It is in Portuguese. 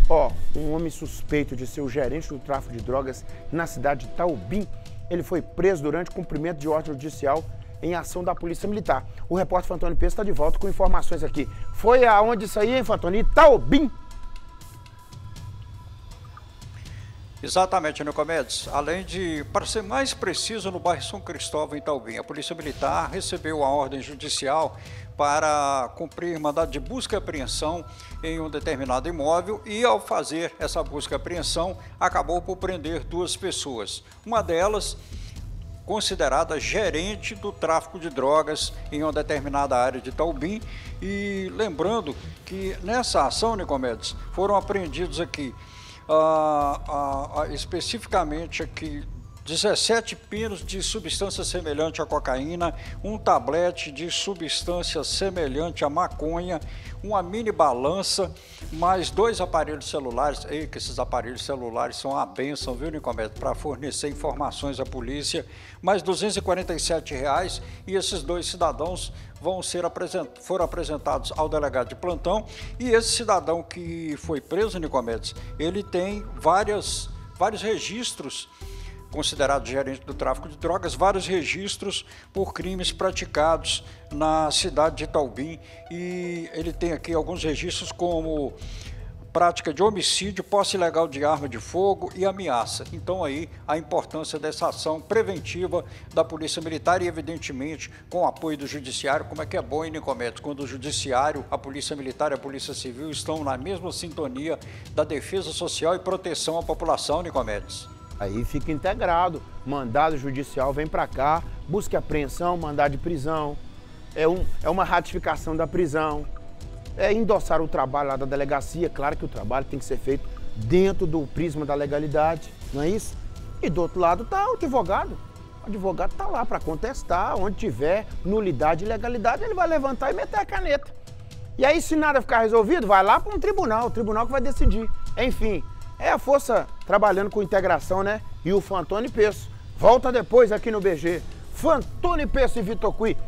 Um homem suspeito de ser o gerente do tráfico de drogas na cidade de Itaobim, ele foi preso durante cumprimento de ordem judicial em ação da Polícia Militar. O repórter Fantoni Peço está de volta com informações aqui. Foi aonde isso aí, hein, Fantoni? Itaobim? Exatamente, Nicomedes. Além de, para ser mais preciso, no bairro São Cristóvão, em Itaobim, a Polícia Militar recebeu a ordem judicial para cumprir mandado de busca e apreensão em um determinado imóvel e, ao fazer essa busca e apreensão, acabou por prender duas pessoas. Uma delas, considerada gerente do tráfico de drogas em uma determinada área de Itaobim. E lembrando que nessa ação, Nicomedes, foram apreendidos aqui especificamente aqui 17 pinos de substância semelhante à cocaína, um tablete de substância semelhante à maconha, uma mini balança, mais 2 aparelhos celulares. Que esses aparelhos celulares são a bênção, viu, Nicomedes, para fornecer informações à polícia, mais R$247, e esses dois cidadãos foram apresentados ao delegado de plantão. E esse cidadão que foi preso, Nicomedes, ele tem vários registros, considerado gerente do tráfico de drogas, vários registros por crimes praticados na cidade de Itaobim, e ele tem aqui alguns registros como prática de homicídio, posse ilegal de arma de fogo e ameaça. Então aí a importância dessa ação preventiva da Polícia Militar e, evidentemente, com o apoio do Judiciário. Como é que é bom, hein, Nicomedes, quando o Judiciário, a Polícia Militar e a Polícia Civil estão na mesma sintonia da defesa social e proteção à população, Nicomedes. Aí fica integrado, mandado judicial vem para cá, busca e apreensão, mandado de prisão, é uma ratificação da prisão, é endossar o trabalho lá da delegacia. Claro que o trabalho tem que ser feito dentro do prisma da legalidade, não é isso? E do outro lado está o advogado está lá para contestar, onde tiver nulidade e ilegalidade ele vai levantar e meter a caneta. E aí, se nada ficar resolvido, vai lá para um tribunal, o tribunal que vai decidir. Enfim, é a força trabalhando com integração, né? E o Fantoni Peço volta depois aqui no BG. Fantoni Peço e Vitor Cui.